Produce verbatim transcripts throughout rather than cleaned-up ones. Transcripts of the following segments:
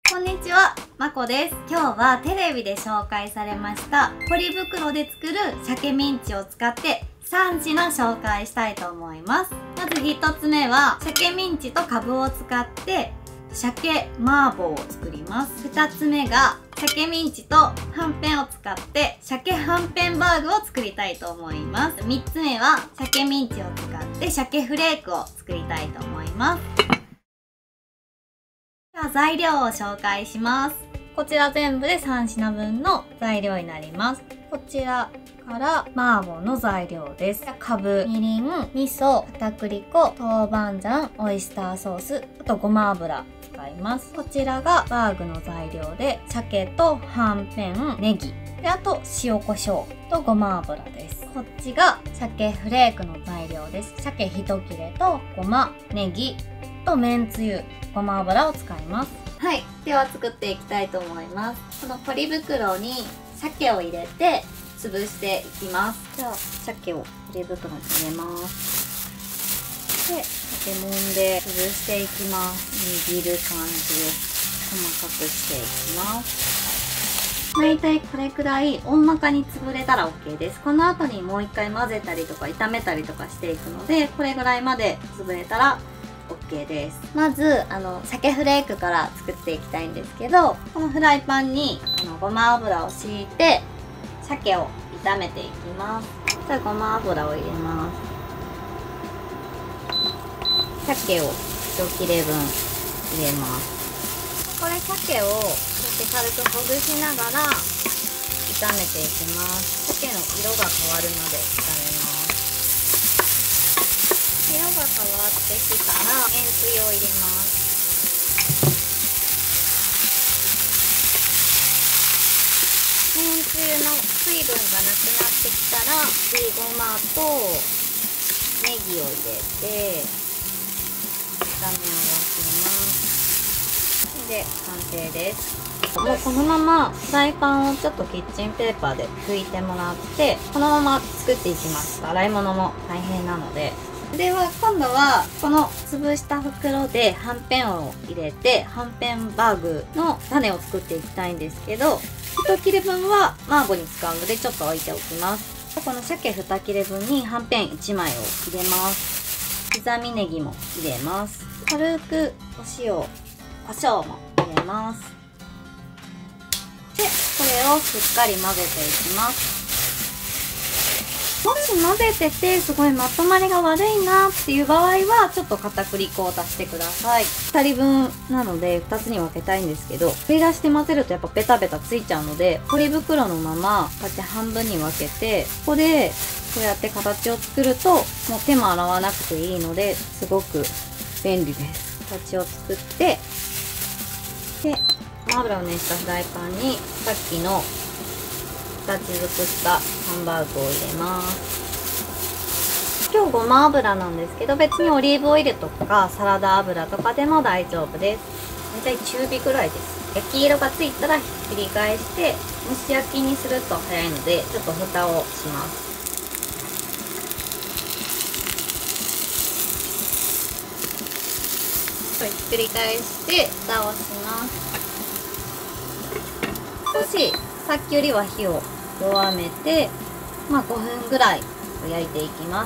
こんにちは、まこです。今日はテレビで紹介されましたポリ袋で作る鮭ミンチを使ってさん品紹介したいと思います。まずひとつめは鮭ミンチとカブを使って鮭麻婆を作ります。ふたつめが鮭ミンチとはんぺんを使って鮭はんぺんバーグを作りたいと思います。みっつめは鮭ミンチを使って鮭フレークを作りたいと思います。では材料を紹介します。こちら全部でさん品分の材料になります。こちらから麻婆の材料です。かぶ、みりん、味噌、片栗粉、豆板醤、オイスターソース、あとごま油使います。こちらがバーグの材料で鮭とはんぺん、ネギで、あと塩コショウとごま油です。こっちが鮭フレークの材料です。鮭一切れとごま、ネギとめんつゆ、ごま油を使います。はい、では作っていきたいと思います。このポリ袋に鮭を入れて潰していきます。じゃあ鮭をポリ袋に入れます。で、鮭もんで潰していきます。握る感じで細かくしていきます。だいたいこれくらい大まかに潰れたら OK です。この後にもう一回混ぜたりとか炒めたりとかしていくので、これぐらいまで潰れたら OK です。まずあの鮭フレークから作っていきたいんですけど、このフライパンにあのごま油を敷いて鮭を炒めていきます。じゃあごま油を入れます。鮭をいち切れ分入れます。これ鮭をこうやって軽くほぐしながら炒めていきます。鮭の色が変わるまで炒めます。色が変わってきたらめんつゆを入れます。めんつゆの水分がなくなってきたらすりごまとネギを入れて炒め合わせます。で完成です。もうこのままフライパンをちょっとキッチンペーパーで拭いてもらってこのまま作っていきます。洗い物も大変なので。では今度はこの潰した袋ではんぺんを入れてはんぺんバーグの種を作っていきたいんですけど、いち切れ分は麻婆に使うのでちょっと置いておきます。この鮭に切れ分にはんぺんいちまいを入れます。刻みネギも入れます。軽くお塩、胡椒も入れます。でこれをしっかり混ぜていきます。もし混ぜててすごいまとまりが悪いなっていう場合はちょっと片栗粉を足してください。ふたりぶんなのでふたつに分けたいんですけど、取り出して混ぜるとやっぱベタベタついちゃうのでポリ袋のままこうやって半分に分けて、ここでこうやって形を作るともう手も洗わなくていいのですごく便利です。形を作ってでごま油を熱したフライパンにさっきの形作ったハンバーグを入れます。今日ごま油なんですけど別にオリーブオイルとかサラダ油とかでも大丈夫です。大体中火くらいです。焼き色がついたらひっくり返して蒸し焼きにすると早いのでちょっと蓋をします。ひっくり返して蓋をします。少しさっきよりは火を弱めて、まあ、ごふんぐらい焼いていきます。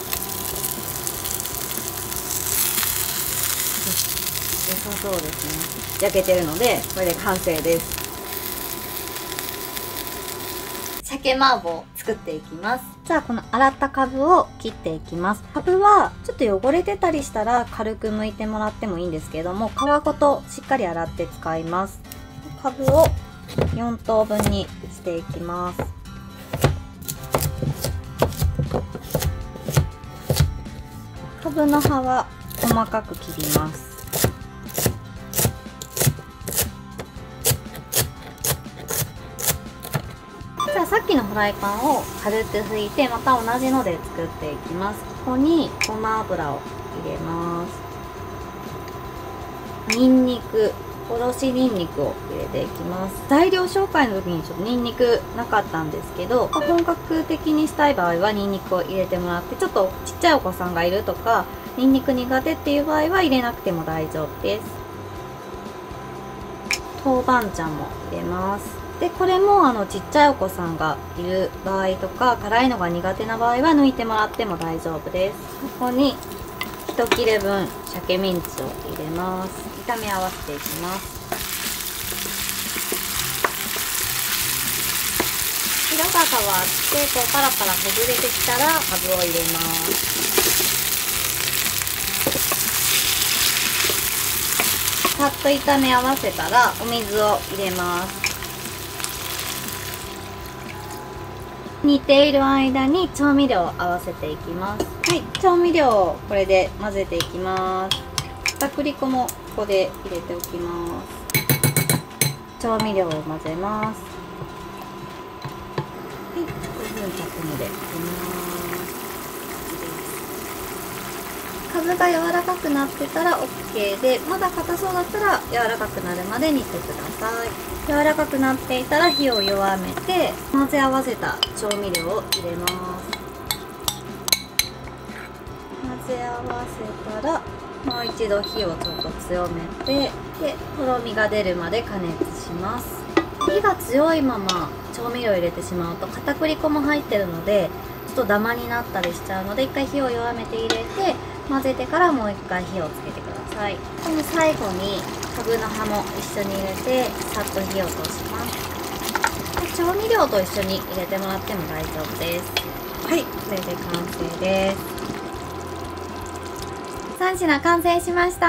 良さそうですね。焼けてるのでこれで完成です。鮭麻婆作っていきます。じゃあこの洗ったかぶを切っていきます。かぶはちょっと汚れてたりしたら軽く剥いてもらってもいいんですけども、皮ごとしっかり洗って使います。かぶをよん等分にしていきます。かぶの葉は細かく切ります。じゃあさっきのフライパンを軽く拭いてまた同じので作っていきます。ここにごま油を入れます。にんにく、おろしにんにくを入れていきます。材料紹介の時にちょっとにんにくなかったんですけど、本格的にしたい場合はにんにくを入れてもらって、ちょっとちっちゃいお子さんがいるとかにんにく苦手っていう場合は入れなくても大丈夫です。 豆板醤も入れます。でこれもあのちっちゃいお子さんがいる場合とか、辛いのが苦手な場合は抜いてもらっても大丈夫です。ここに一切れ分鮭ミンチを入れます。炒め合わせていきます。色が変わってこうパラパラほぐれてきたらかぶを入れます。さっと炒め合わせたらお水を入れます。煮ている間に調味料を合わせていきます。はい、調味料をこれで混ぜていきます。片栗粉もここで入れておきます。調味料を混ぜます。はい、ごふん経つので入れます。かぶが柔らかくなってたら オーケー で、まだ硬そうだったら柔らかくなるまで煮てください。柔らかくなっていたら火を弱めて混ぜ合わせた調味料を入れます。混ぜ合わせたらもう一度火をちょっと強めて、でとろみが出るまで加熱します。火が強いまま調味料を入れてしまうと片栗粉も入ってるのでちょっとダマになったりしちゃうので、一回火を弱めて入れて混ぜてからもう一回火をつけてください。この最後にかぶの葉も一緒に入れてさっと火を通します。調味料と一緒に入れてもらっても大丈夫です。はい、これで完成です。さん品完成しました。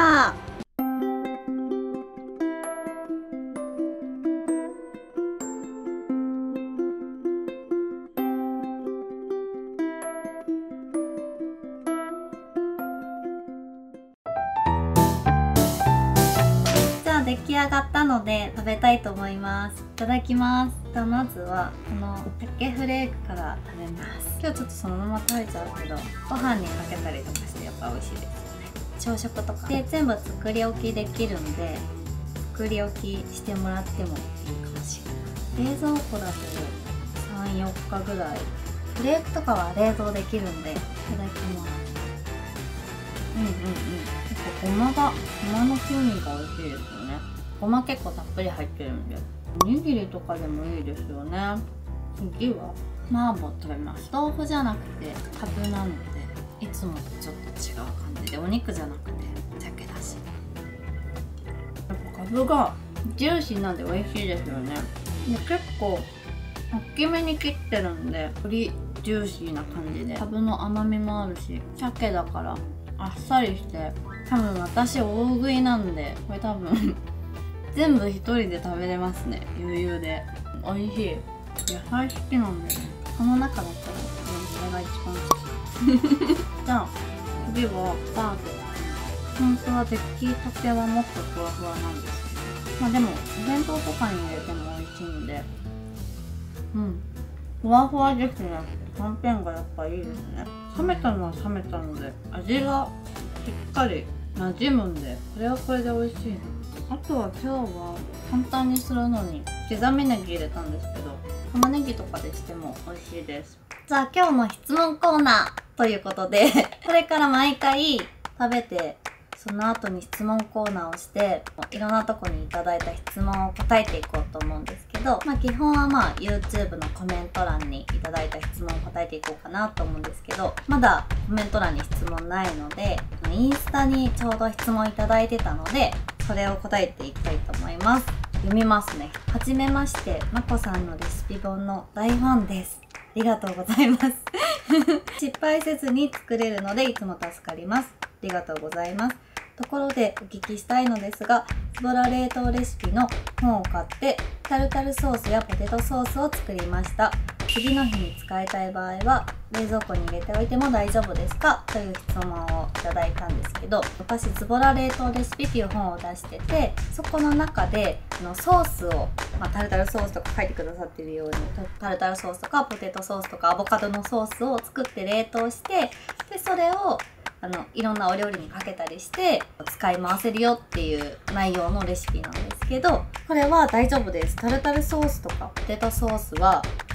出来上がったので食べたいと思います。いただきます。まずはこの鮭フレークから食べます。今日ちょっとそのまま食べちゃうけどご飯にかけたりとかしてやっぱ美味しいですよね。朝食とかで全部作り置きできるんで作り置きしてもらってもいいかもしれない。冷蔵庫だとさん、よっかぐらい。フレークとかは冷凍できるんでいただきます。うんうんうん。ごまが、ごまの風味が美味しいですよね。ごま結構たっぷり入ってるんで、おにぎりとかでもいいですよね。次は麻婆食べます。豆腐じゃなくてかぶなので、いつもとちょっと違う感じで、お肉じゃなくて鮭だし。やっぱかぶがジューシーなんで美味しいですよね。で結構大きめに切ってるんで、よりジューシーな感じで、かぶの甘みもあるし、鮭だからあっさりして、多分私大食いなんでこれ多分全部一人で食べれますね。余裕で美味しい。野菜好きなんでね、この中だったらこれが一番好きじゃあ次はバーグ。本当は出来たてはもっとふわふわなんですけど、まあでもお弁当とかに入れても美味しいんで、うんふわふわですね。はんぺんがやっぱいいですね。冷めたのは冷めたので味がしっかり馴染むんで、これはこれで美味しいな。あとは今日は簡単にするのに刻みネギ入れたんですけど、玉ねぎとかでしても美味しいです。じゃあ今日も質問コーナーということでこれから毎回食べてその後に質問コーナーをしていろんなとこにいただいた質問を答えていこうと思うんですけど、まあ基本はまあ YouTube のコメント欄にいただいた質問を答えていこうかなと思うんですけど、まだコメント欄に質問ないので、インスタにちょうど質問いただいてたのでそれを答えていきたいと思います。読みますね。はじめまして、まこさんのレシピ本の大ファンです。ありがとうございます失敗せずに作れるのでいつも助かります。ありがとうございます。ところでお聞きしたいのですが、ズボラ冷凍レシピの本を買ってタルタルソースやポテトソースを作りました。次の日に使いたい場合は冷蔵庫に入れておいても大丈夫ですかという質問をいただいたんですけど、私ズボラ冷凍レシピっていう本を出してて、そこの中でのソースを、まあ、タルタルソースとか書いてくださってるようにタルタルソースとかポテトソースとかアボカドのソースを作って冷凍して、でそれをあのいろんなお料理にかけたりして使い回せるよっていう内容のレシピなんですけど、これは大丈夫です。タルタルソースとかポテトソースは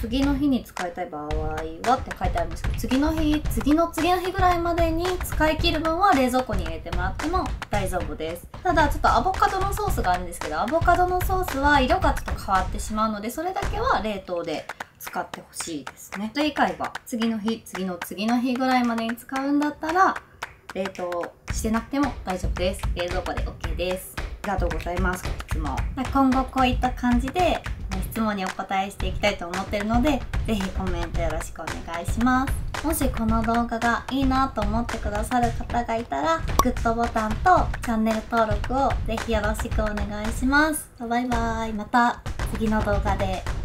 次の日に使いたい場合はって書いてあるんですけど、次の日、次の次の日ぐらいまでに使い切る分は冷蔵庫に入れてもらっても大丈夫です。ただちょっとアボカドのソースがあるんですけど、アボカドのソースは色がちょっと変わってしまうので、それだけは冷凍で使ってほしいですね。それ以外は次の日、次の次の日ぐらいまでに使うんだったら冷凍してなくても大丈夫です。冷蔵庫で OK です。ありがとうございます。質問。今後こういった感じで質問にお答えしていきたいと思ってるので、ぜひコメントよろしくお願いします。もしこの動画がいいなと思ってくださる方がいたら、グッドボタンとチャンネル登録をぜひよろしくお願いします。バイバーイ。また次の動画で